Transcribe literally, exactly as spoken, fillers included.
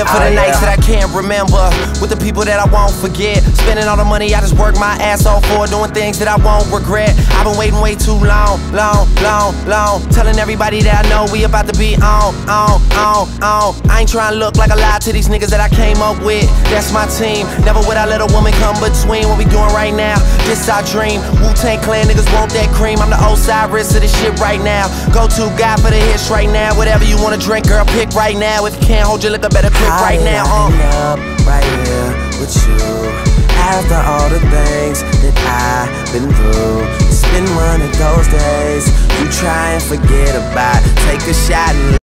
live for oh, the yeah. nights that I can't remember, with the people that I won't forget. Spending all the money I just work my ass off for, doing things that I won't regret. I've been waiting way too long, long, long, long, telling everybody that I know we about to be on, on, on, on. I ain't trying to look like a lie to these niggas that I came up with. That's my team. Never would I let a woman come between what we doing right now. This our dream. Wu-Tang Clan niggas want that cream. I'm the Osiris of this shit right now. Go-to guy for the hits right now. Whatever you wanna drink, girl, pick right now. If you can't hold your liquor, better quit right now. I end up right here with you after all the things that I've been through. It's been one of those days you try and forget about. Take a shot and